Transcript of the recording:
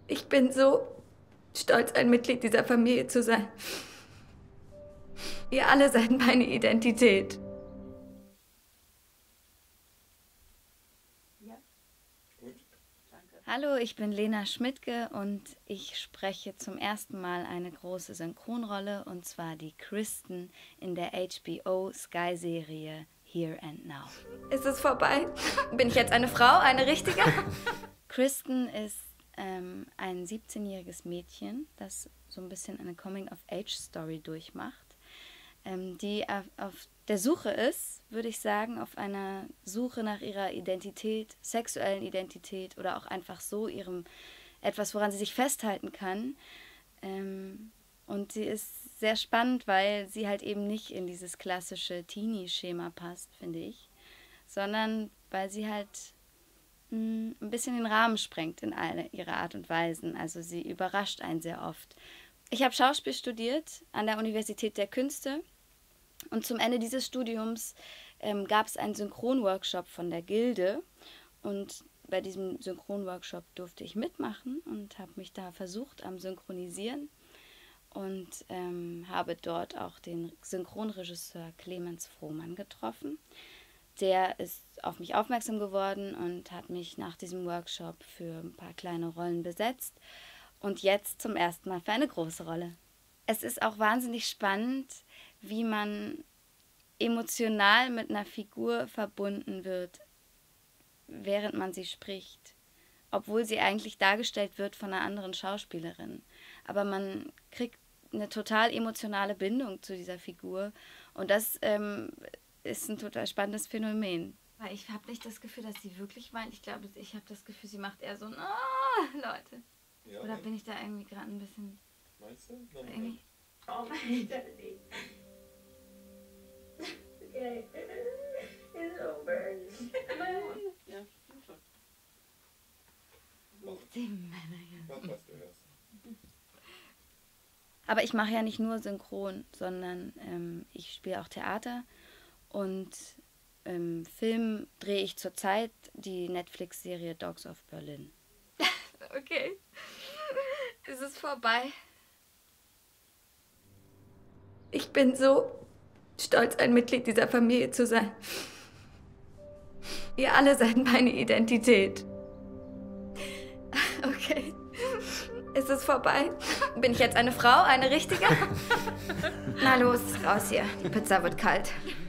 Ich bin so stolz, ein Mitglied dieser Familie zu sein. Ihr alle seid meine Identität. Ja. Gut. Danke. Hallo, ich bin Lena Schmidtke und ich spreche zum ersten Mal eine große Synchronrolle, und zwar die Kristen in der HBO Sky-Serie Here and Now. Ist es vorbei? Bin ich jetzt eine Frau, eine richtige? Kristen ist ein 17-jähriges Mädchen, das so ein bisschen eine Coming-of-Age-Story durchmacht, die auf der Suche ist, würde ich sagen, auf einer Suche nach ihrer Identität, sexuellen Identität oder auch einfach so etwas, woran sie sich festhalten kann. Und sie ist sehr spannend, weil sie halt eben nicht in dieses klassische Teenie-Schema passt, finde ich, sondern weil sie halt ein bisschen den Rahmen sprengt in alle ihre Art und Weisen. Also sie überrascht einen sehr oft. Ich habe Schauspiel studiert an der Universität der Künste und zum Ende dieses Studiums gab es einen Synchronworkshop von der Gilde, und bei diesem Synchronworkshop durfte ich mitmachen und habe mich da versucht am Synchronisieren und habe dort auch den Synchronregisseur Clemens Frohmann getroffen. Der ist auf mich aufmerksam geworden und hat mich nach diesem Workshop für ein paar kleine Rollen besetzt und jetzt zum ersten Mal für eine große Rolle. Es ist auch wahnsinnig spannend, wie man emotional mit einer Figur verbunden wird, während man sie spricht, obwohl sie eigentlich dargestellt wird von einer anderen Schauspielerin. Aber man kriegt eine total emotionale Bindung zu dieser Figur, und das ist ein total spannendes Phänomen. Weil ich habe nicht das Gefühl, dass sie wirklich weint. Ich glaube, ich habe das Gefühl, sie macht eher so ein Leute. Ja, oder bin ich da irgendwie gerade ein bisschen... Meinst du? Irgendwie... Oh, my daddy. Okay. It's over. Ja, schon. Mach was du hörst. Aber ich mache ja nicht nur Synchron, sondern ich spiele auch Theater, und Film drehe ich zurzeit die Netflix-Serie Dogs of Berlin. Okay. Ist es vorbei? Ich bin so stolz, ein Mitglied dieser Familie zu sein. Ihr alle seid meine Identität. Okay. Ist es vorbei? Bin ich jetzt eine Frau, eine richtige? Na los, raus hier. Die Pizza wird kalt.